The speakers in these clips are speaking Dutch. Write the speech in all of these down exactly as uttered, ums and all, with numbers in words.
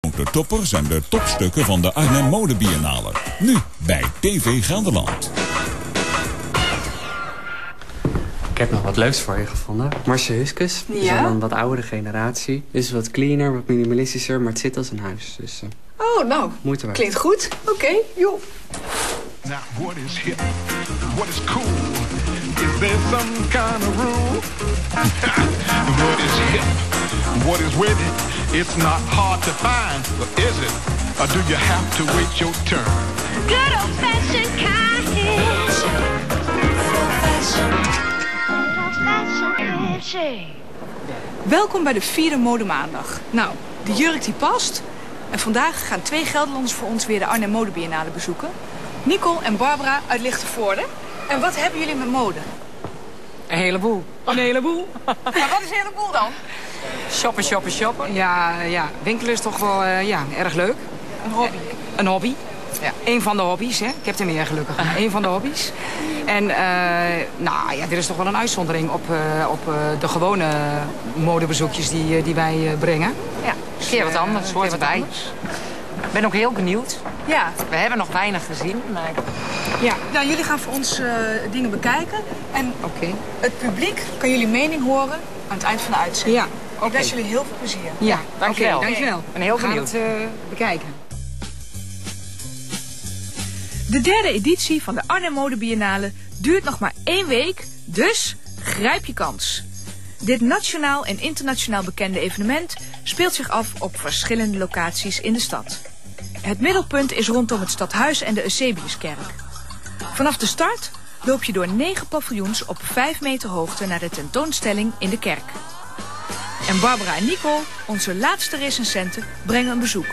De toppers en de topstukken van de Arnhem Mode Biennale. Nu bij T V Gelderland. Ik heb nog wat leuks voor je gevonden. Marcia Huskus. Ja? Is al een wat oudere generatie. Is wat cleaner, wat minimalistischer, maar het zit als een huis. Dus, uh, oh, nou, moeten we. Klinkt goed. Oké, okay, joh. Now, what is hip? What is cool? Is there some kind of rule? What is hip? What is with it? It's not hard to find, but is it? Or do you have to wait your turn? Good old-fashioned kind. Welkom bij de vierde modemaandag. Nou, de jurk die past. En vandaag gaan twee Gelderlanders voor ons weer de Arnhem Mode Biennale bezoeken. Nicole en Barbara uit Lichtenvoorde. En wat hebben jullie met mode? Een heleboel. Een heleboel? Maar wat is een heleboel dan? Shoppen, shoppen, shoppen. Ja, ja. Winkelen is toch wel uh, ja, erg leuk. Een hobby. Een hobby. Ja. Eén van de hobby's, hè. Ik heb er meer gelukkig. Eén van de hobby's. En uh, nou ja, dit is toch wel een uitzondering op, uh, op uh, de gewone modebezoekjes die, uh, die wij uh, brengen. Ja, een keer wat anders, uh, hoort erbij. Ik ben ook heel benieuwd. Ja. We hebben nog weinig gezien, maar... Ja, nou, jullie gaan voor ons uh, dingen bekijken. En okay. Het publiek kan jullie mening horen aan het eind van de uitzending. Ja. Okay. Ik wens jullie heel veel plezier. Ja, dankjewel. Okay, dankjewel. Ik ben heel benieuwd. We gaan het uh, bekijken. De derde editie van de Arnhem Mode Biennale duurt nog maar één week, dus grijp je kans. Dit nationaal en internationaal bekende evenement speelt zich af op verschillende locaties in de stad. Het middelpunt is rondom het stadhuis en de Eusebiuskerk. Vanaf de start loop je door negen paviljoens op vijf meter hoogte naar de tentoonstelling in de kerk. En Barbara en Nicole, onze laatste recensenten, brengen een bezoek.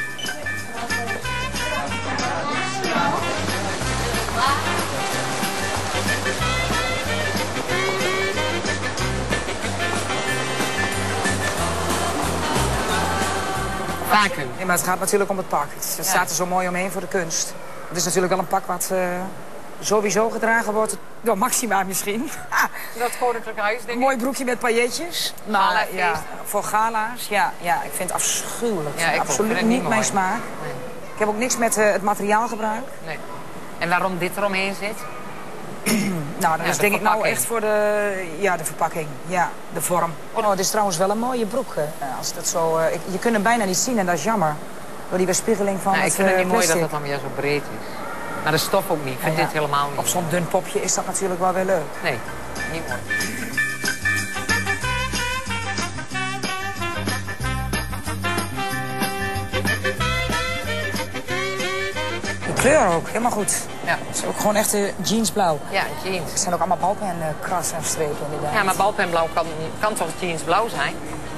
Vacuüm. Nee, maar het gaat natuurlijk om het pak. Het ja. staat er zo mooi omheen voor de kunst. Het is natuurlijk wel een pak wat uh, sowieso gedragen wordt door Maxima misschien. Dat koninklijk huis, denk ik. Een mooi broekje met pailletjes. Nou, ja, voor gala's. Ja, ja, ik vind het afschuwelijk. Ja, ik absoluut niet, niet niet mijn smaak. Nee. Ik heb ook niks met uh, het materiaal gebruikt. Nee. En waarom dit eromheen zit? Nou, dat ja, is denk ik nou verpakking. echt voor de, ja, de verpakking. Ja, de vorm. Oh, het is trouwens wel een mooie broek. Uh, als dat zo, uh, ik, je kunt hem bijna niet zien en dat is jammer. Door die weerspiegeling van nou, het ik vind het uh, niet mooi dat plastic. het dan weer zo breed is. Maar de stof ook niet. Ik vind ja, ja. dit helemaal niet. Op zo'n dun popje is dat natuurlijk wel weer leuk. Nee, niet mooi. De kleur ook, helemaal goed. Ja. Het is ook gewoon echt uh, jeansblauw. Ja, jeans. Het zijn ook allemaal balpenkrassen en strepen inderdaad. Ja, maar balpenblauw kan, kan toch jeansblauw zijn?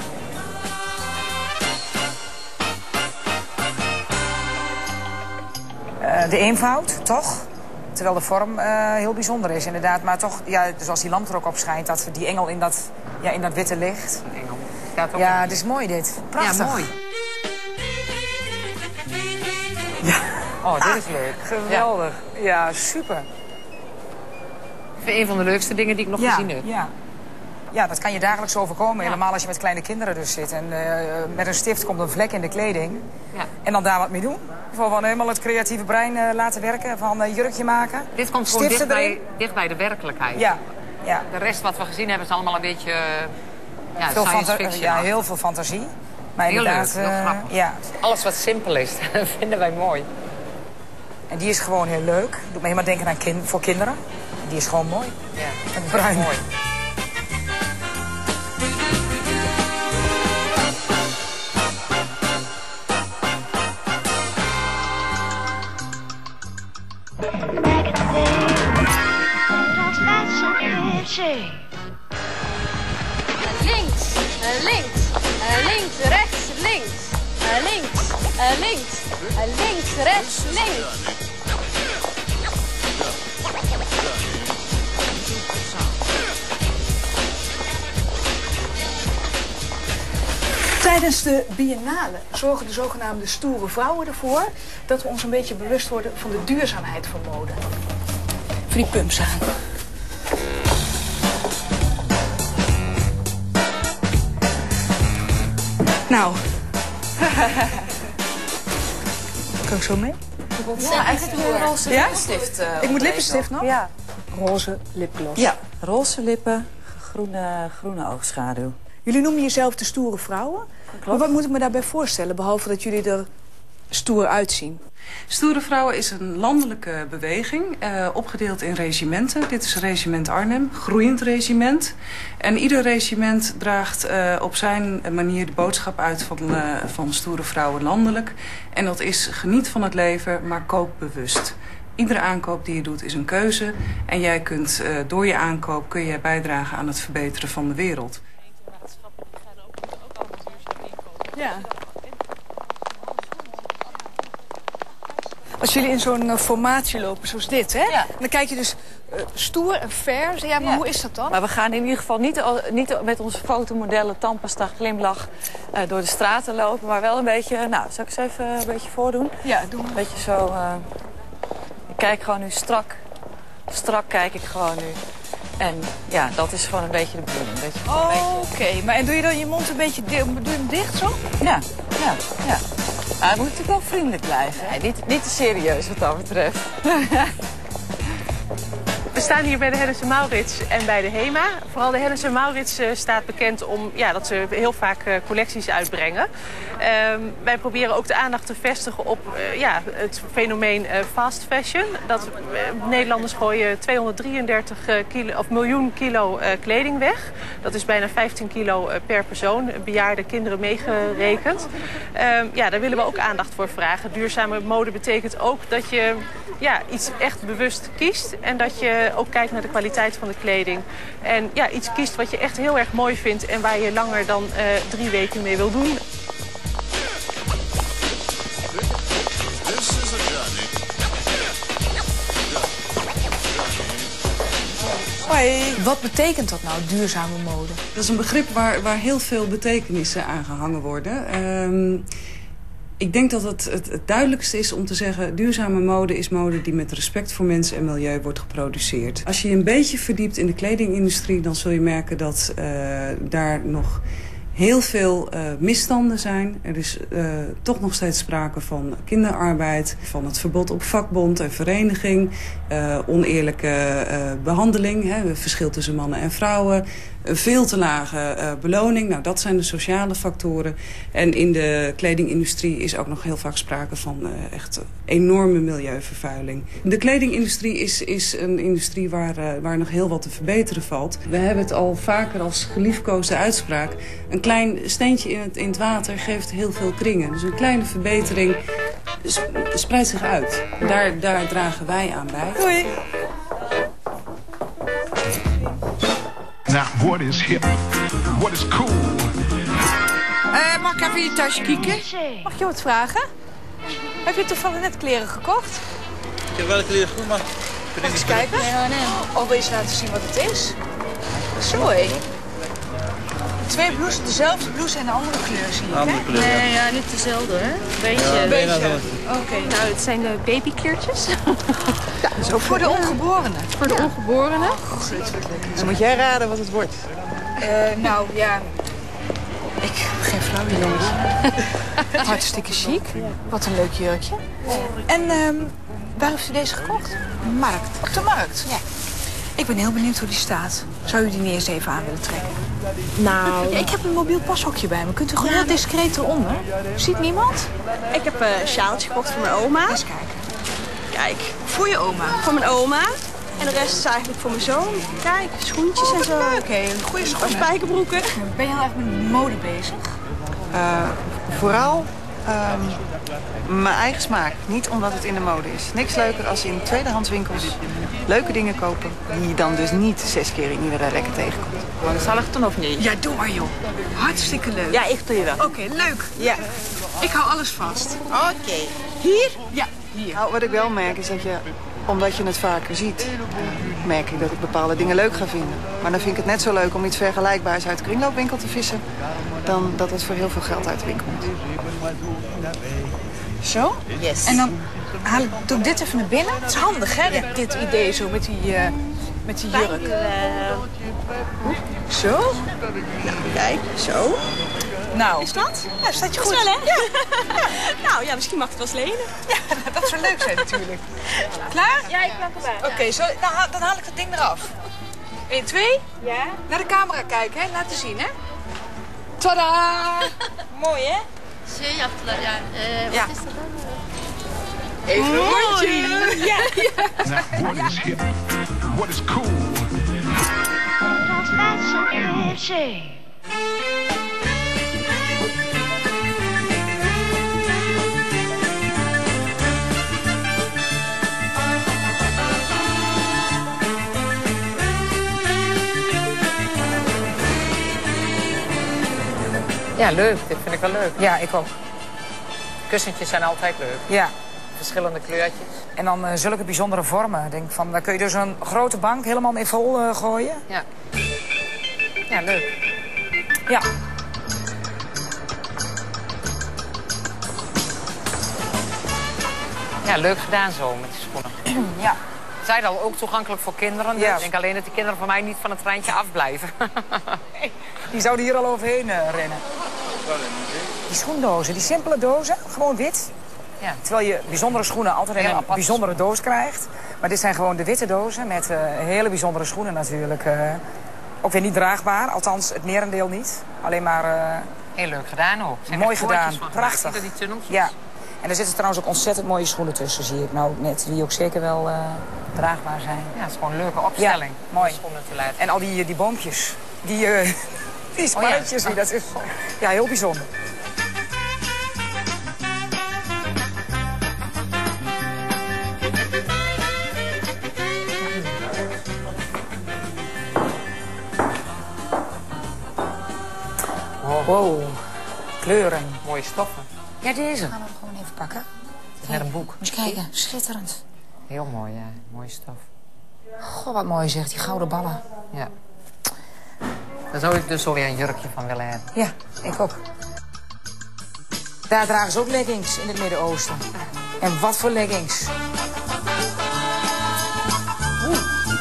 Uh, de eenvoud, toch? Terwijl de vorm uh, heel bijzonder is, inderdaad. Maar toch, ja, zoals die lamp er ook op schijnt, dat die engel in dat, ja, in dat witte licht. Een engel. Staat ook Ja, een... het is mooi dit. Prachtig. Ja, mooi. Ja. Oh, dit is leuk. Geweldig. Ja, ja, super. Ik vind een van de leukste dingen die ik nog ja, gezien heb. Ja. Ja, dat kan je dagelijks overkomen. Ja. Helemaal als je met kleine kinderen dus zit. En uh, met een stift komt een vlek in de kleding. Ja. En dan daar wat mee doen. Van helemaal het creatieve brein uh, laten werken. Van uh, jurkje maken. Dit komt gewoon dicht bij, dicht bij de werkelijkheid. Ja. Ja. De rest wat we gezien hebben is allemaal een beetje uh, ja, veel science fiction. Ja, heel veel fantasie. Maar heel inderdaad, leuk, heel uh, grappig. Ja. Alles wat simpel is, vinden wij mooi. En die is gewoon heel leuk. Doet me helemaal denken aan kind, voor kinderen. Die is gewoon mooi. Ja, en bruin. Mooi. Links, links, links, rechts, links, links, links, links, rechts, links. Tijdens de biennale zorgen de zogenaamde stoere vrouwen ervoor dat we ons een beetje bewust worden van de duurzaamheid van mode. Voor die pumps aan. Nou, Kan ik zo mee? Ja, eigenlijk een roze Ja? lippenstift. Uh, Ik moet lippenstift nog? Ja. Roze lipgloss. Ja, roze lippen, groene, groene oogschaduw. Jullie noemen jezelf de stoere vrouwen. Maar wat moet ik me daarbij voorstellen, behalve dat jullie er stoer uitzien? Stoere Vrouwen is een landelijke beweging, uh, opgedeeld in regimenten. Dit is regiment Arnhem, groeiend regiment. En ieder regiment draagt uh, op zijn manier de boodschap uit van, uh, van Stoere Vrouwen landelijk. En dat is geniet van het leven, maar koop bewust. Iedere aankoop die je doet is een keuze. En jij kunt uh, door je aankoop kun je bijdragen aan het verbeteren van de wereld. Ja. Als jullie in zo'n uh, formatie lopen zoals dit, hè? Ja. Dan kijk je dus uh, stoer en fair. Ja, maar Ja. hoe is dat dan? Maar we gaan in ieder geval niet, al, niet met onze fotomodellen tandpasta glimlach uh, door de straten lopen. Maar wel een beetje, nou, zal ik eens even een beetje voordoen? Ja, doe maar. Een beetje zo, uh, ik kijk gewoon nu strak. Strak kijk ik gewoon nu. En ja, dat is gewoon een beetje de bedoeling. Een beetje, Oh, beetje... oké. Okay. Maar en doe je dan je mond een beetje di doe je hem dicht zo? Ja, ja, ja. Maar het moet natuurlijk wel vriendelijk blijven. Nee, niet, niet te serieus wat dat betreft. We staan hier bij de Hennis en Mauritz en bij de HEMA. Vooral de Hennis en Mauritz uh, staat bekend om ja, dat ze heel vaak uh, collecties uitbrengen. Um, wij proberen ook de aandacht te vestigen op uh, ja, het fenomeen uh, fast fashion. Dat uh, Nederlanders gooien tweehonderddrieëndertig uh, kilo, of miljoen kilo uh, kleding weg. Dat is bijna vijftien kilo uh, per persoon, bejaarde kinderen meegerekend. Um, ja, daar willen we ook aandacht voor vragen. Duurzame mode betekent ook dat je ja, iets echt bewust kiest en dat je ook kijkt naar de kwaliteit van de kleding. En ja, iets kiest wat je echt heel erg mooi vindt en waar je langer dan uh, drie weken mee wil doen. Hoi. Wat betekent dat nou, duurzame mode? Dat is een begrip waar, waar heel veel betekenissen aan gehangen worden. Um, Ik denk dat het, het het duidelijkste is om te zeggen, duurzame mode is mode die met respect voor mensen en milieu wordt geproduceerd. Als je je een beetje verdiept in de kledingindustrie, dan zul je merken dat uh, daar nog heel veel uh, misstanden zijn. Er is uh, toch nog steeds sprake van kinderarbeid, van het verbod op vakbond en vereniging, uh, oneerlijke uh, behandeling, hè, verschil tussen mannen en vrouwen, een veel te lage uh, beloning. Nou, dat zijn de sociale factoren. En in de kledingindustrie is ook nog heel vaak sprake van uh, echt enorme milieuvervuiling. De kledingindustrie is, is een industrie waar, uh, waar nog heel wat te verbeteren valt. We hebben het al vaker als geliefkoosde uitspraak. Een klein steentje in het, in het water geeft heel veel kringen. Dus een kleine verbetering spreidt zich uit. Daar, daar dragen wij aan bij. Doei. Now, what is hip? What is cool? Uh, mag ik even in je tasje kijken? Mag je wat vragen? Heb je toevallig net kleren gekocht? Ik heb wel kleren goed, maar... Mag ik eens kijken? Of wil je eens laten zien wat het is? Zo, hé. Twee blouses, dezelfde blouse en een andere kleur, zie ik, hè? Andere kleur, ja. Nee, ja, niet dezelfde, hè? Beetje. Ja, Beetje. Oké. Okay. Nou, het zijn de babykleertjes. Ja, dat is ook voor de ongeborenen. Voor de ja. ongeborenen. Oh, dit wordt lekker. Dan moet jij raden wat het wordt. Uh, nou, ja... Ik heb geen flauw idee, jongens. Hartstikke chic. Wat een leuk jurkje. En um, waar heeft u deze gekocht? Markt. Op de markt? Ja. Ik ben heel benieuwd hoe die staat. Zou u die niet eens even aan willen trekken? Nou... Ja, ik heb een mobiel pashokje bij me. Kunt u gewoon heel discreet eronder? Ziet niemand? Ik heb een sjaaltje gekocht voor mijn oma. Eens kijken. Kijk. Voor je oma? Voor mijn oma. En de rest is eigenlijk voor mijn zoon. Kijk, schoentjes oh, en zo. Oké, okay. Goede schoenen. Spijkerbroeken. Ben je heel erg met mode bezig? Uh, vooral um, mijn eigen smaak. Niet omdat het in de mode is. Niks leuker als in tweedehandswinkels leuke dingen kopen die je dan dus niet zes keer in iedere rekken tegenkomt. Zal ik het dan of niet? Ja, doe maar joh. Hartstikke leuk. Ja, ik doe je wel. Oké, okay, leuk. Ja. Ik hou alles vast. Oké. Okay. Hier? Ja, hier. Nou, wat ik wel merk is dat je, omdat je het vaker ziet, merk ik dat ik bepaalde dingen leuk ga vinden. Maar dan vind ik het net zo leuk om iets vergelijkbaars uit de kringloopwinkel te vissen, dan dat het voor heel veel geld uit de winkel moet. Zo? Yes. En dan haal ik, doe ik dit even naar binnen. Het is handig, hè, dit, dit idee zo met die, uh, met die jurk. Zo? Nou, kijk, zo. Nou. Is dat? Ja, staat je goed. Wel, hè? Ja. Nou, Nou ja, misschien mag ik het wel eens lenen. Ja, dat zou leuk zijn natuurlijk. Klaar? Ja, ik plak erbij. Oké, okay, nou, ha dan haal ik dat ding eraf. één, twee. Ja. Naar de camera kijken, hè? Laten zien, hè? Tada! Mooi, hè? Zeer jachtelaar, ja. Uh, ja. Wat is dat dan? Even een rondje. Ja. Now, what is hip? What is cool? Ja, leuk. Dit vind ik wel leuk. Ja, ik ook. Kussentjes zijn altijd leuk. Ja. Verschillende kleurtjes. En dan uh, zulke bijzondere vormen. Denk van, daar kun je dus een grote bank helemaal mee vol uh, gooien. Ja. Ja, leuk. Ja. Ja, leuk gedaan zo met die schoenen. Ja. Zij al ook toegankelijk voor kinderen. Dus ja. Ik denk alleen dat die kinderen van mij niet van het treintje afblijven. Nee, die zouden hier al overheen uh, rennen. Die schoendozen, die simpele dozen, gewoon wit. Ja. Terwijl je bijzondere schoenen altijd in een bijzondere doos krijgt. Maar dit zijn gewoon de witte dozen met uh, hele bijzondere schoenen natuurlijk. Uh, ook weer niet draagbaar, althans het merendeel niet. Alleen maar... Uh, Heel leuk gedaan ook. Zijn mooi gedaan, van prachtig. Die tunneltjes. Ja. En er zitten trouwens ook ontzettend mooie schoenen tussen, zie ik nou net. Die ook zeker wel uh, draagbaar zijn. Ja, het is gewoon een leuke opstelling. Ja, mooi. Schoenen te laten. En al die, die boompjes, die, uh, die spannetjes, oh, ja. Dat is ja, heel bijzonder. Wow, kleuren. Mooie stoffen. Ja, deze. Gaan we hem gewoon even pakken. Het is net een boek. Moet je kijken, schitterend. Heel mooi, ja. Mooie stof. Goh, wat mooi zegt, die gouden ballen. Ja. Daar zou ik dus alweer een jurkje van willen hebben. Ja, ik ook. Daar dragen ze ook leggings in het Midden-Oosten. En wat voor leggings. Oeh.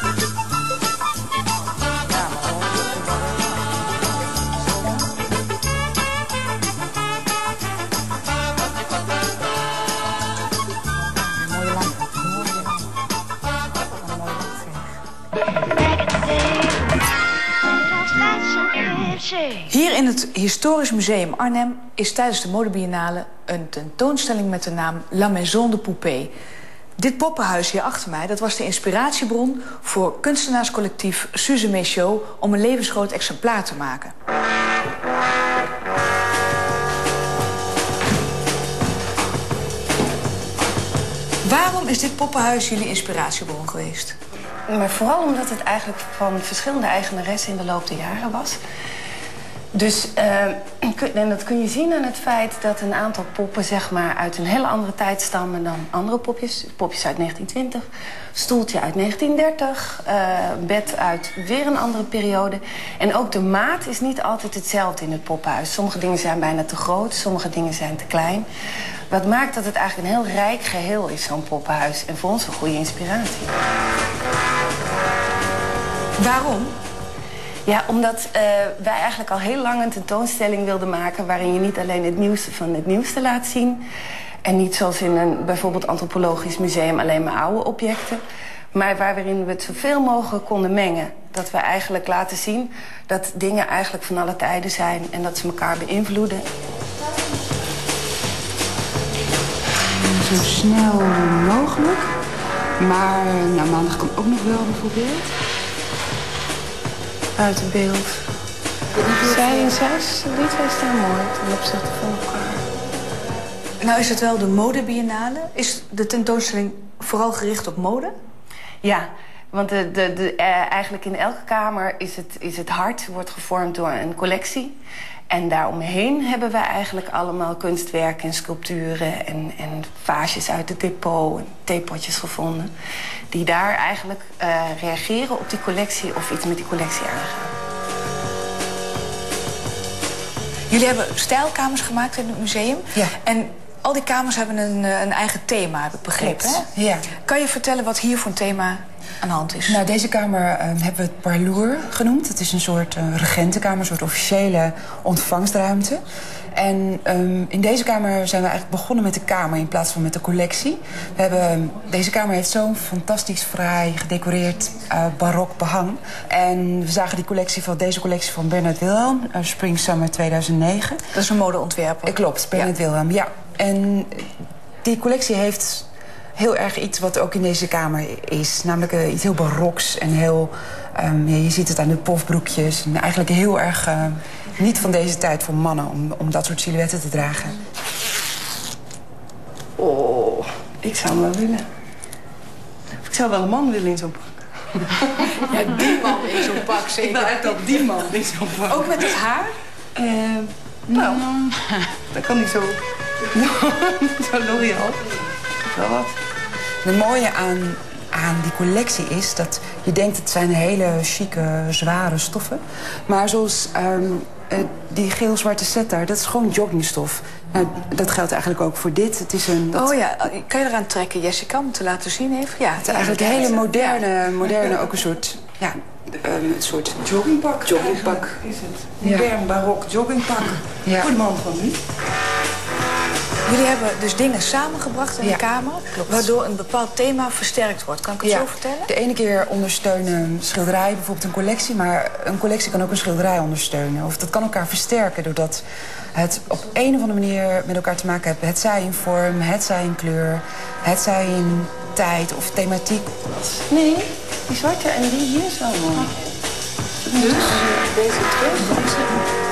Hier in het Historisch Museum Arnhem is tijdens de Modebiennale een tentoonstelling met de naam La Maison de Poupée. Dit poppenhuis hier achter mij, dat was de inspiratiebron voor kunstenaarscollectief Suze Méchaud om een levensgroot exemplaar te maken. Waarom is dit poppenhuis jullie inspiratiebron geweest? Maar vooral omdat het eigenlijk van verschillende eigenaressen in de loop der jaren was. Dus, uh, en dat kun je zien aan het feit dat een aantal poppen zeg maar, uit een hele andere tijd stammen dan andere popjes. Popjes uit negentien twintig, stoeltje uit negentien dertig, uh, bed uit weer een andere periode. En ook de maat is niet altijd hetzelfde in het poppenhuis. Sommige dingen zijn bijna te groot, sommige dingen zijn te klein. Wat maakt dat het eigenlijk een heel rijk geheel is, zo'n poppenhuis. En voor ons een goede inspiratie. Waarom? Ja, omdat uh, wij eigenlijk al heel lang een tentoonstelling wilden maken waarin je niet alleen het nieuwste van het nieuwste laat zien. En niet zoals in een bijvoorbeeld antropologisch museum alleen maar oude objecten. Maar waarin we het zoveel mogelijk konden mengen. Dat we eigenlijk laten zien dat dingen eigenlijk van alle tijden zijn en dat ze elkaar beïnvloeden. Zo snel mogelijk. Maar nou, maandag kan ook nog wel bijvoorbeeld. Buiten beeld. Zij en zes, die twee staan mooi ten opzichte van elkaar. Nou is het wel de Modebiennale. Is de tentoonstelling vooral gericht op mode? Ja, want de, de, de, uh, eigenlijk in elke kamer is het, is het hart, wordt gevormd door een collectie. En daaromheen hebben we eigenlijk allemaal kunstwerken en sculpturen en, en vaasjes uit het depot en theepotjes gevonden. Die daar eigenlijk uh, reageren op die collectie of iets met die collectie aangaan. Jullie hebben stijlkamers gemaakt in het museum. Ja. En al die kamers hebben een, een eigen thema, heb ik begrepen. Hè? Ja. Kan je vertellen wat hier voor een thema aan de hand is? Nou, deze kamer uh, hebben we het parlour genoemd. Het is een soort uh, regentenkamer, een soort officiële ontvangstruimte. En um, in deze kamer zijn we eigenlijk begonnen met de kamer in plaats van met de collectie. We hebben, deze kamer heeft zo'n fantastisch fraai gedecoreerd uh, barok behang. En we zagen die collectie van, deze collectie van Bernard Wilhelm, uh, Spring Summer tweeduizend negen. Dat is een modeontwerper. Uh, klopt, Bernard ja. Wilhelm, ja. En die collectie heeft heel erg iets wat ook in deze kamer is. Namelijk uh, iets heel baroks en heel... Um, ja, je ziet het aan de pofbroekjes. En eigenlijk heel erg uh, niet van deze tijd voor mannen om, om dat soort silhouetten te dragen. Oh, ik zou hem wel willen. Ik zou wel een man willen in zo'n pak. Ja, die man in zo'n pak zeker. Ik wil echt wel die man in zo'n pak. Ook met het haar? Uh, nou, mm. dat kan niet zo... zo L'Oréal. Wel wat. Het mooie aan, aan die collectie is dat je denkt het zijn hele chique, zware stoffen. Maar zoals um, uh, die geel-zwarte set daar, dat is gewoon joggingstof. Nou, dat geldt eigenlijk ook voor dit. Het is een, dat... Oh ja, kan je eraan trekken, Jessica, om te laten zien even? Ja, het is eigenlijk een hele moderne, moderne, ook een soort... Ja, um, een soort joggingpak. Joggingpak. Is het. Modern, ja. Barok joggingpak. Ja. Voor de man van nu. Jullie hebben dus dingen samengebracht in ja, de kamer, klopt. Waardoor een bepaald thema versterkt wordt. Kan ik het ja. zo vertellen? De ene keer ondersteunen schilderijen, bijvoorbeeld een collectie, maar een collectie kan ook een schilderij ondersteunen. Of dat kan elkaar versterken doordat het op een of andere manier met elkaar te maken heeft. Het zij in vorm, het zij in kleur, het zij in tijd of thematiek. Nee, die zwarte en die hier is wel mooi. Dus deze twee.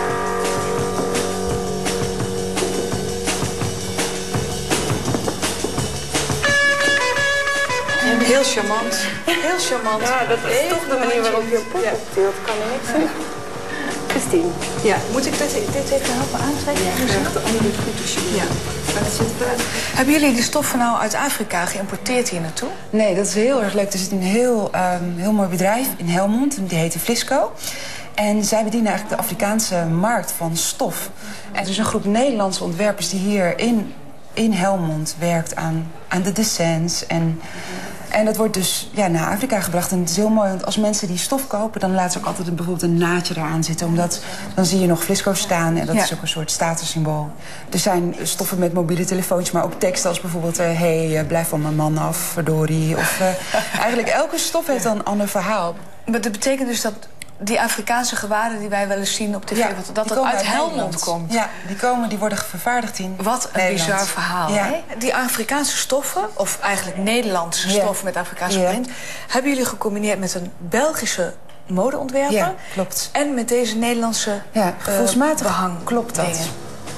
Heel charmant. Heel charmant. Ja, dat is Even toch de manier waarop je pop ja. optilt, kan ik niet zeggen. Christine. Ja, moet ik dit, dit even helpen aantrekken? Ja, graag de andere goed te zien. Ja. Hebben jullie die stoffen nou uit Afrika geïmporteerd hier naartoe? Nee, dat is heel erg leuk. Er zit een heel, um, heel mooi bedrijf in Helmond, die heet Flisco. En zij bedienen eigenlijk de Afrikaanse markt van stof. En er is een groep Nederlandse ontwerpers die hier in, in Helmond werkt aan, aan de descents. En, en dat wordt dus ja, naar Afrika gebracht. En het is heel mooi, want als mensen die stof kopen, dan laten ze ook altijd een, bijvoorbeeld een naadje eraan zitten. Omdat dan zie je nog Flisco staan en dat ja. is ook een soort statussymbool. Er zijn stoffen met mobiele telefoontjes, maar ook teksten als bijvoorbeeld... Uh, hey, uh, blijf van mijn man af, verdorie. Of uh, eigenlijk elke stof heeft dan een ander verhaal. Maar dat betekent dus dat die Afrikaanse gewaden die wij wel eens zien op tv... Ja, dat dat uit, uit Helmond komt. Ja, die, komen, die worden vervaardigd in Wat een Nederland. bizar verhaal, ja. hè? Die Afrikaanse stoffen, of eigenlijk Nederlandse stoffen ja. met Afrikaanse print... Ja. hebben jullie gecombineerd met een Belgische modeontwerper... Ja, klopt. En met deze Nederlandse ja, gevoelsmatig uh, behang. Klopt dat. Dingen.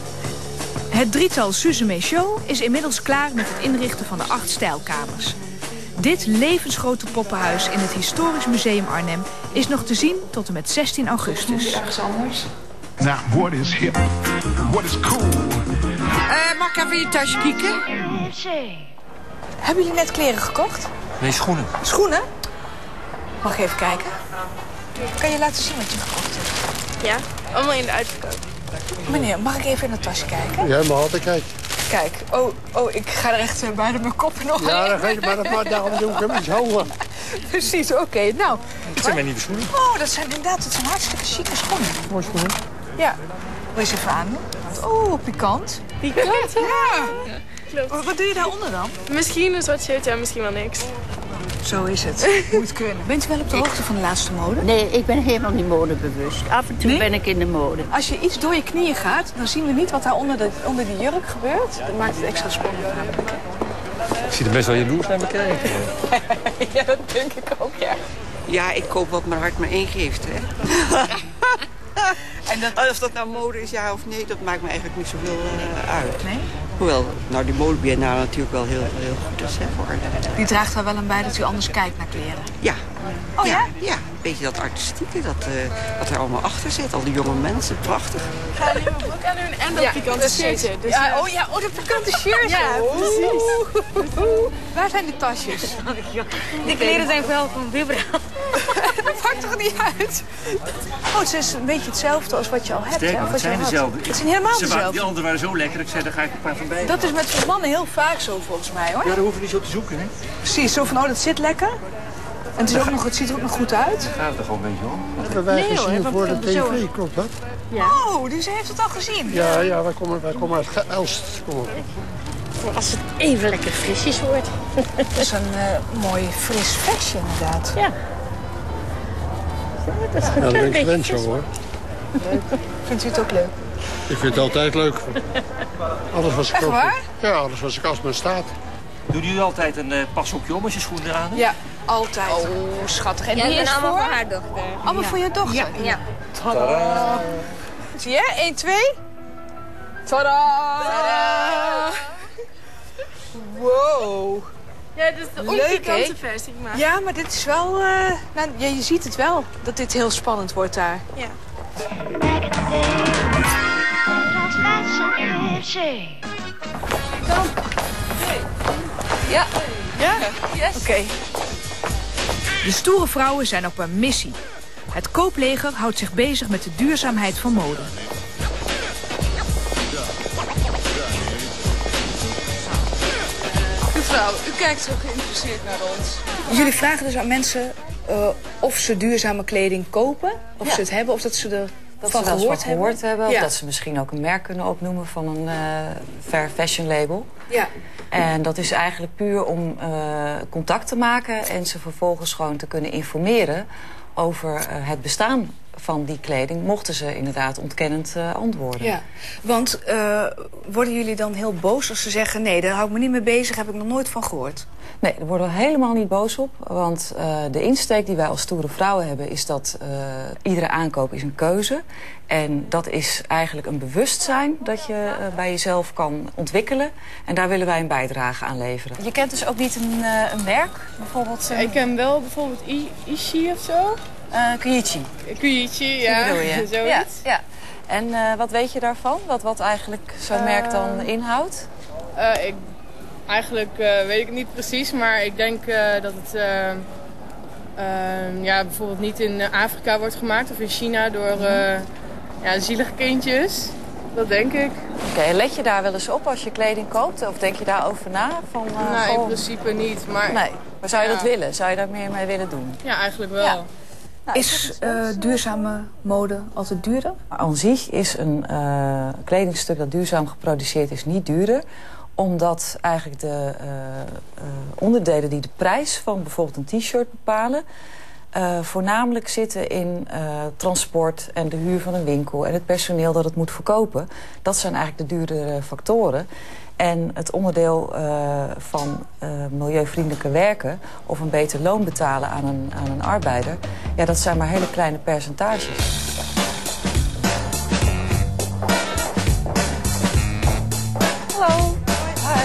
Het drietal Suzume Show is inmiddels klaar met het inrichten van de acht stijlkamers. Dit levensgrote poppenhuis in het Historisch Museum Arnhem is nog te zien tot en met zestien augustus. Ergens anders. Now, what is hip? What is cool? Uh, mag ik even in je tasje kijken? Hebben jullie net kleren gekocht? Nee, schoenen. Schoenen? Mag ik even kijken? Kan je laten zien wat je gekocht hebt? Ja, allemaal in de uitverkoop. Meneer, mag ik even in het tasje kijken? Ja, maar altijd kijken. Kijk, oh, oh, ik ga er echt uh, bijna mijn kop nog ja, dat geeft maar, maar daarom doe ik hem iets hoger. Precies, oké. Okay, nou. Dat zijn mijn nieuwe schoenen. Oh, dat zijn inderdaad, dat zijn hartstikke chique schoenen. Mooie schoenen. Ja. Wil je ze even aan? Oh, pikant. Pikant? Ja. Ja. Klopt. Wat doe je daaronder dan? Misschien een zwart shirt, ja, misschien wel niks. Zo is het. Moet kunnen. Bent u wel op de hoogte van de laatste mode? Nee, ik ben helemaal niet modebewust. Af en toe nee? ben ik in de mode. Als je iets door je knieën gaat, dan zien we niet wat daar onder de, onder die jurk gebeurt. Dat maakt het extra spannend. Ik zie er best wel jaloers naar me kijken. Ja, dat denk ik ook, ja. Ja, ik koop wat mijn hart me ingeeft, hè. En dat... Of dat nou mode is, ja of nee, dat maakt me eigenlijk niet zoveel uh, uit. Nee? Hoewel, nou die modebiennale natuurlijk wel heel, heel goed is, hè, voor haar. Die draagt er wel aan bij dat u anders kijkt naar kleren? Ja. Oh ja? Ja, ja. Een beetje dat artistieke, dat, uh, wat er allemaal achter zit. Al die jonge mensen, prachtig. Ga nu mijn broek aan doen en dat ja, pikante shirtje. Dus ja, oh ja, oh, dat pikante shirtje. Ja, precies. Waar zijn de tasjes? Die kleren zijn wel van Vibra. Dat maakt toch niet uit? Oh, het is een beetje hetzelfde als wat je al hebt. Sterker, hè? het zijn dezelfde. Het zijn helemaal Ze dezelfde. Die anderen waren zo lekker, ik zei, daar ga ik een paar van bij. Dat is met mannen heel vaak zo, volgens mij, hoor. Ja, daar hoeven we niet zo te zoeken, hè? Precies, zo van, oh, dat zit lekker. En het, is ook nog, het ziet er ook nog goed uit. Gaat het er gewoon een beetje om? Hebben wij Nee, gezien hoor, voor de want we zo- tv, klopt dat? Ja. Oh, dus hij heeft het al gezien? Ja, ja, wij komen, wij komen uit Ge- Elst. Kom op. Als het even lekker frisjes wordt. Het is een uh, mooi fris versje inderdaad. Ja. Dat is Ja, een dat ben ik beetje gewend zo fris. hoor. Leuk. Vindt u het ook leuk? Ik vind het altijd leuk. Alles wat ik Echt koop. waar? Ja, alles wat ik als men staat. Doen jullie altijd een uh, pashoekje om als je schoenen aan hebt? Ja, altijd. Oh, schattig. En Ja, die ik is ben allemaal voor? voor haar dochter. Allemaal voor je dochter? Ja. ja. Tadaa. Zie je? één, twee. Tadaa! Tadaa! Wow. Ja, dit is de Leuk, onpikante hè? versie, maar. Ja, maar dit is wel... Uh, nou, ja, je ziet het wel, dat dit heel spannend wordt daar. Ja. Ja. Ja? Yes. Oké. Okay. De stoere vrouwen zijn op een missie. Het koopleger houdt zich bezig met de duurzaamheid van mode. Mevrouw, u kijkt zo geïnteresseerd naar ons. Jullie vragen dus aan mensen uh, of ze duurzame kleding kopen, of Ja. ze het hebben, of dat ze er Dat van ze wel eens gehoord van gehoord hebben. Of Ja. dat ze misschien ook een merk kunnen opnoemen van een uh, fair fashion label. Ja. En dat is eigenlijk puur om uh, contact te maken en ze vervolgens gewoon te kunnen informeren over uh, het bestaan van die kleding, mochten ze inderdaad ontkennend uh, antwoorden. Ja, want uh, worden jullie dan heel boos als ze zeggen, nee, daar hou ik me niet mee bezig, heb ik nog nooit van gehoord? Nee, daar worden we helemaal niet boos op. Want uh, de insteek die wij als stoere vrouwen hebben is dat uh, iedere aankoop is een keuze. En dat is eigenlijk een bewustzijn dat je uh, bij jezelf kan ontwikkelen. En daar willen wij een bijdrage aan leveren. Je kent dus ook niet een, uh, een merk? Bijvoorbeeld, uh... Ik ken wel bijvoorbeeld I Ishi of zo. Uh, Kuichi. Kuichi, ja. Zo bedoel je. Zoiets. Ja, ja. En uh, wat weet je daarvan? Wat, wat eigenlijk zo'n merk dan Uh, inhoudt? Uh, ik, eigenlijk uh, weet ik het niet precies, maar ik denk uh, dat het uh, uh, ja, bijvoorbeeld niet in Afrika wordt gemaakt of in China door uh, ja, zielige kindjes. Dat denk ik. Oké, okay, let je daar wel eens op als je kleding koopt? Of denk je daarover na? Van, uh, nou, goh... in principe niet. Maar, nee, maar zou je ja. dat willen? Zou je daar meer mee willen doen? Ja, eigenlijk wel. Ja. Nou, is uh, duurzame mode altijd duurder? Aan zich is een uh, kledingstuk dat duurzaam geproduceerd is niet duurder. Omdat eigenlijk de uh, uh, onderdelen die de prijs van bijvoorbeeld een t-shirt bepalen... Uh, voornamelijk zitten in uh, transport en de huur van een winkel... en het personeel dat het moet verkopen. Dat zijn eigenlijk de duurdere factoren. En het onderdeel uh, van uh, milieuvriendelijker werken... of een beter loon betalen aan een, aan een arbeider... ja, dat zijn maar hele kleine percentages. Hallo. Hi.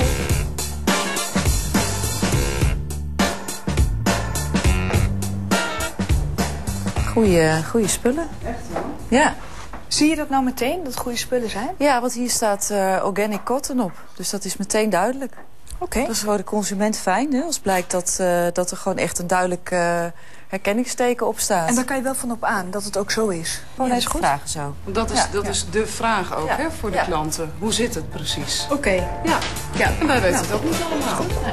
Goeie, goeie spullen. Echt wel? Ja. Zie je dat nou meteen, dat het goede spullen zijn? Ja, want hier staat uh, organic cotton op. Dus dat is meteen duidelijk. Oké. Okay. Dat is voor de consument fijn, hè? Als blijkt dat, uh, dat er gewoon echt een duidelijk uh, herkenningsteken op staat. En daar kan je wel van op aan, dat het ook zo is. Oh, nee, is goed. Vragen zo. Dat is, ja, dat ja. is de vraag ook, ja. hè, voor de ja. klanten. Hoe zit het precies? Oké. Okay. Ja. ja, en wij weten nou, het ook niet allemaal. Nee.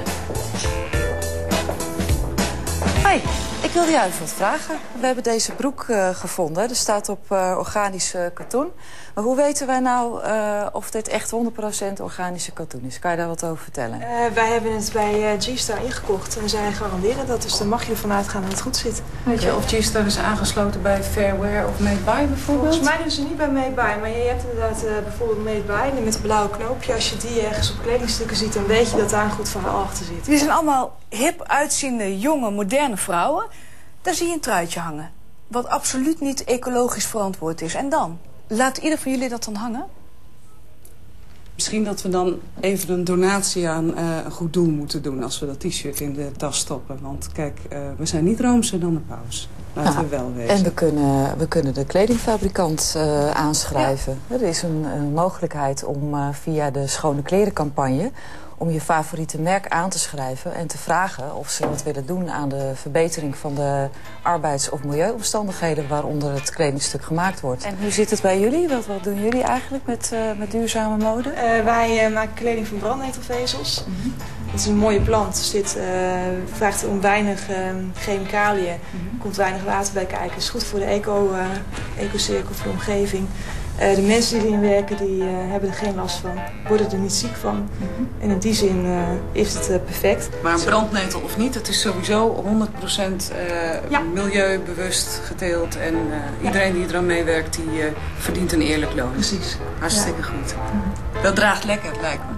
Hi, ik wilde jou even wat vragen. We hebben deze broek uh, gevonden. Er staat op uh, organisch uh, katoen. Maar hoe weten wij nou uh, of dit echt honderd procent organische katoen is? Kan je daar wat over vertellen? Uh, wij hebben het bij uh, G-Star ingekocht en zij garanderen dat. Dus dan mag je ervan uitgaan dat het goed zit. Weet je of G-Star is aangesloten bij Fairwear of Made By bijvoorbeeld? Volgens mij doen ze niet bij Made By. Maar je hebt inderdaad uh, bijvoorbeeld Made By met een blauwe knoopje. Als je die ergens op kledingstukken ziet, dan weet je dat daar een goed verhaal achter zit. Dit zijn allemaal hip uitziende, jonge, moderne vrouwen. Daar zie je een truitje hangen. Wat absoluut niet ecologisch verantwoord is. En dan? Laat ieder van jullie dat dan hangen? Misschien dat we dan even een donatie aan uh, een goed doel moeten doen... als we dat t-shirt in de tas stoppen. Want kijk, uh, we zijn niet roomser dan de paus. Laten nou, we wel weten. En we kunnen, we kunnen de kledingfabrikant uh, aanschrijven. Ja. Er is een, een mogelijkheid om uh, via de Schone Klerencampagne... om je favoriete merk aan te schrijven en te vragen of ze wat willen doen aan de verbetering van de arbeids- of milieuomstandigheden waaronder het kledingstuk gemaakt wordt. En hoe zit het bij jullie? Wat, wat doen jullie eigenlijk met, uh, met duurzame mode? Uh, wij uh, maken kleding van brandnetelvezels. Mm-hmm. Het is een mooie plant. Er zit, uh, vraagt om weinig uh, chemicaliën. Er mm-hmm. komt weinig water bij kijken. Het is goed voor de eco, uh, ecocirkel, voor de omgeving. Uh, de mensen die erin werken, die uh, hebben er geen last van. Worden er niet ziek van. Mm-hmm. En in die zin uh, is het uh, perfect. Maar een brandnetel of niet, het is sowieso honderd procent uh, ja. milieubewust geteeld. En uh, ja. iedereen die eraan meewerkt, die uh, verdient een eerlijk loon. Precies. Hartstikke ja. goed. Mm-hmm. Dat draagt lekker, lijkt me.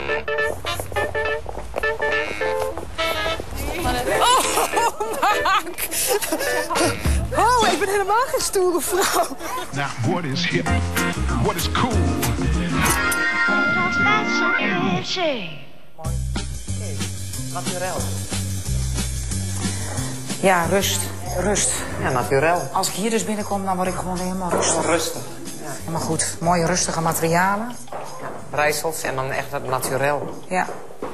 Oh, Mark! Oh, ik ben helemaal geen stoere vrouw. Now, what is hip? What is cool? Naturel. Ja, rust. Rust. Ja, naturel. Als ik hier dus binnenkom, dan word ik gewoon helemaal rustig. Rustig. Ja. Helemaal goed. Mooie rustige materialen. Ja, brijsels en dan echt het naturel. Ja.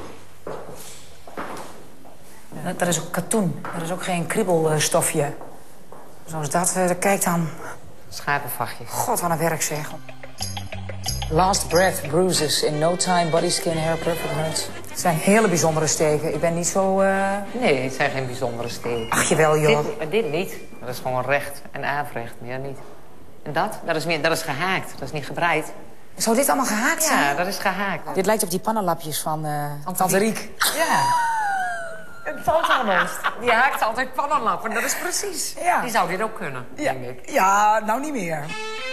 Dat is ook katoen. Dat is ook geen kriebelstofje. Zoals dat. Kijk dan. Schapenvachtje. God, wat een werk zeg. Last breath bruises. In no time body, skin, hair, perfect hurts. Het zijn hele bijzondere steken. Ik ben niet zo... Uh... Nee, het zijn geen bijzondere steken. Ach, jawel, joh. Dit, dit niet. Dat is gewoon recht en averecht. Meer niet. En dat? Dat is, meer, dat is gehaakt. Dat is niet gebreid. Zou dit allemaal gehaakt zijn? Ja, dat is gehaakt. Dit lijkt op die pannenlapjes van uh, Tante Riek. Ja. Een tandarnost. Die haakt altijd pannenlappen. Dat is precies. Ja. Die zou dit ook kunnen, ja. denk ik. Ja, nou niet meer.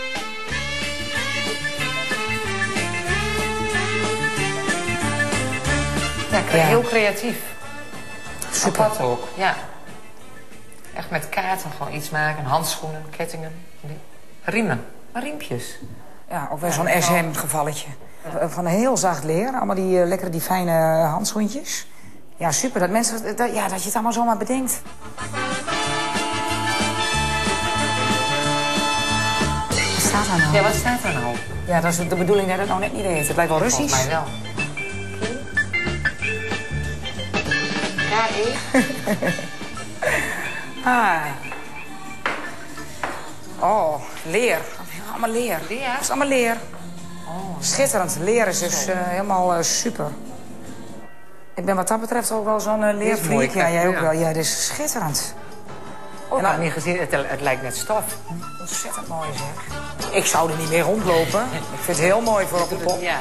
Ja, ja. Heel creatief. Super. Apart ook, ja. Echt met kaarten gewoon iets maken. Handschoenen, kettingen, riemen, riempjes. Ja, ook weer zo'n S M-gevalletje. Van heel zacht leer. Allemaal die uh, lekkere, die fijne handschoentjes. Ja, super. Dat mensen, dat, ja, dat je het allemaal zomaar bedenkt. Wat staat daar nou? Ja, wat staat daar nou? Ja, dat is de bedoeling dat het nou net niet weet. Het lijkt wel Russisch. Volgens mij wel. Ja, ik. Ah. Oh, leer. Allemaal leer. Leer? Het is allemaal leer. Oh, schitterend. Leer is dus uh, helemaal uh, super. Ik ben wat dat betreft ook wel zo'n uh, leerfreak. Ja, jij ook ja. wel. Ja, dit is schitterend. Oh, ik heb niet gezien. Het, het lijkt net stof. Ontzettend mooi zeg. Ik zou er niet mee rondlopen. Ik vind het heel mooi voor op de pop. Ja.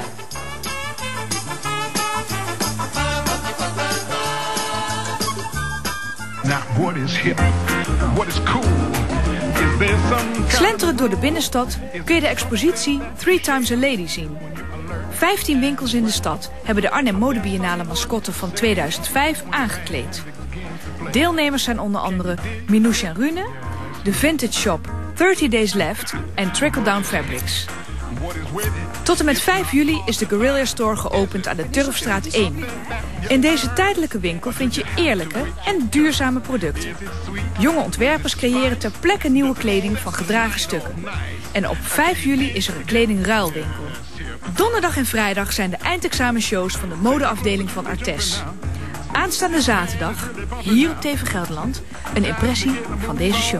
Now, what is hip? What is cool? Is there some... Slenterend door de binnenstad kun je de expositie Three Times a Lady zien. Vijftien winkels in de stad hebben de Arnhem Modebiennale mascotte van tweeduizend vijf aangekleed. Deelnemers zijn onder andere Minouche en Rune, de vintage shop thirty days left en Trickle Down Fabrics. Tot en met vijf juli is de Guerrilla Store geopend aan de Turfstraat één. In deze tijdelijke winkel vind je eerlijke en duurzame producten. Jonge ontwerpers creëren ter plekke nieuwe kleding van gedragen stukken. En op vijf juli is er een kledingruilwinkel. Donderdag en vrijdag zijn de eindexamenshows van de modeafdeling van Artes. Aanstaande zaterdag, hier op T V Gelderland, een impressie van deze show.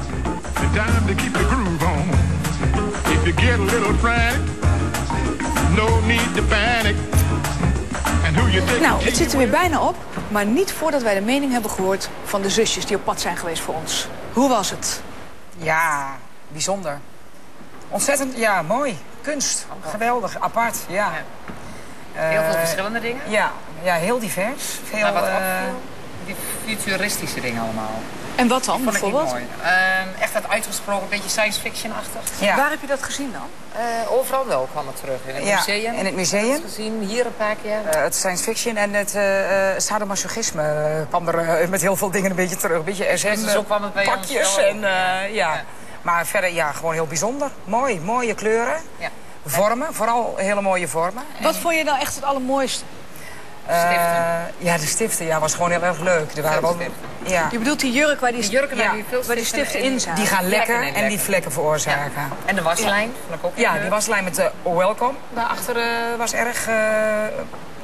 Nou, het zit er weer bijna op, maar niet voordat wij de mening hebben gehoord van de zusjes die op pad zijn geweest voor ons. Hoe was het? Ja, bijzonder. Ontzettend, ja, mooi. Kunst. Geweldig, apart, ja. Heel veel uh, verschillende dingen? Ja, ja, heel divers. Veel, maar wat uh, die futuristische dingen allemaal. En wat dan, vond bijvoorbeeld? Ik mooi. Uh, echt dat uitgesproken, een beetje science fiction-achtig. Ja. Waar heb je dat gezien dan? Uh, overal wel kwam het terug. In het ja, museum. In het museum. Het gezien, hier een paar keer. Uh, het science fiction en het uh, sadomasochisme uh, kwam er uh, met heel veel dingen een beetje terug. Een beetje S M, dus zo kwam het bij pakjes ons en uh, ja. ja. Maar verder, ja, gewoon heel bijzonder. Mooi, mooie kleuren. Ja. Vormen, vooral hele mooie vormen. Wat en... vond je nou echt het allermooiste? Uh, ja, de stiften, ja, was gewoon heel erg leuk. Er waren wel, ja. Je bedoelt die jurk waar die, die, jurken ja, die, veel waar die stiften in zaten? Die gaan lekker en, en die vlekken veroorzaken. Ja. En de waslijn? Ja, ook ja die waslijn met de welcome daarachter uh, was erg uh,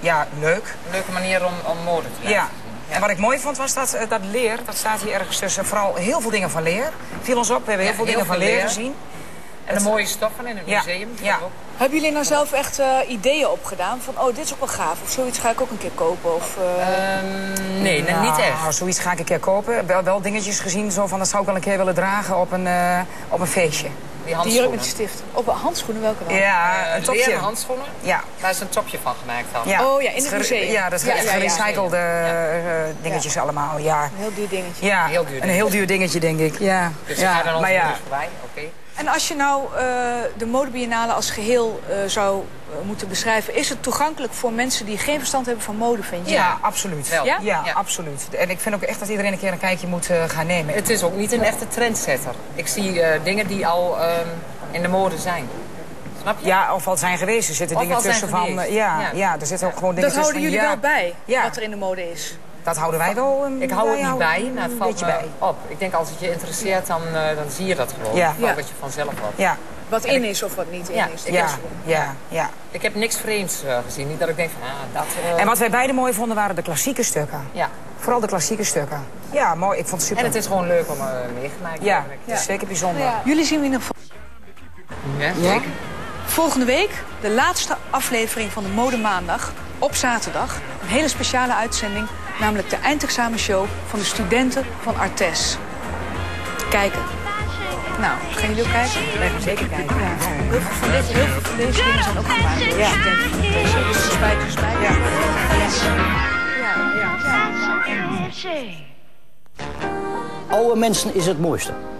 ja, leuk. Een leuke manier om, om mode te laten Ja. zien. En wat ik mooi vond was dat, dat leer, dat staat hier ergens tussen. Vooral heel veel dingen van leer. Viel ons op, we hebben heel Ja, veel heel dingen van veel leer leer. gezien. En de mooie stoffen in het Ja. museum. Ja. Ook. Hebben jullie nou zelf echt uh, ideeën opgedaan? Van, oh, dit is ook wel gaaf. Of zoiets ga ik ook een keer kopen? Of, uh... um, nee, nou, niet echt. Zoiets ga ik een keer kopen. Wel, wel dingetjes gezien, zo van, dat zou ik wel een keer willen dragen op een, uh, op een feestje. Die Die jurk met die stift. Op handschoenen, welke dan? Ja, Uh, een topje. leren handschoenen. Ja. Daar is een topje van gemaakt dan. Ja. Oh ja, in het museum. Ja, dat is ja, echt ja, ja, gerecyclede ja. uh, dingetjes allemaal. Ja. Een heel duur dingetje. Ja, heel duur een heel duur dingetje, denk ik. Ja. Dus ja. ga dan maar ja. voorbij. Okay. En als je nou uh, de modebiennale als geheel uh, zou uh, moeten beschrijven... is het toegankelijk voor mensen die geen verstand hebben van mode, vind je? Ja, ja absoluut. Wel. Ja? Ja? Ja, absoluut. En ik vind ook echt dat iedereen een keer een kijkje moet uh, gaan nemen. Het is ook niet een echte trendsetter. Ik zie uh, dingen die al um, in de mode zijn. Snap je? Ja, of al zijn geweest. Er zitten of dingen tussen van... Uh, ja, ja. ja, er zitten ook gewoon dingen dat tussen houden jullie ja. wel bij, ja. wat er in de mode is? Dat houden wij wel. Um, ik hou het niet bij, een maar het valt me bij. op. Ik denk als het je interesseert, dan, uh, dan zie je dat gewoon. Ja. Ja. Dat je vanzelf op. Ja. Wat in is of wat niet in ja, is. Ik ja, heb, ja, ja. Ik heb niks vreemds uh, gezien. Niet dat ik denk van, ah, dat... Uh... En wat wij beide mooi vonden waren de klassieke stukken. Ja. Vooral de klassieke stukken. Ja, mooi. Ik vond het super. En het is gewoon leuk om uh, meegemaakt te ja, worden. Ja, het is zeker bijzonder. Ja. Jullie zien we in ieder geval. Ja, ja. Volgende week de laatste aflevering van de Mode Maandag op zaterdag. Een hele speciale uitzending, namelijk de eindexamenshow van de studenten van Artes. Kijken. Nou, gaan jullie ook kijken? Wij gaan zeker kijken. Ja. Heel veel van deze, heel veel van deze dingen zijn ook gemaakt door de studenten van Artes. Spijker, spijker. Ja. Ja, ja. Oude mensen is het mooiste.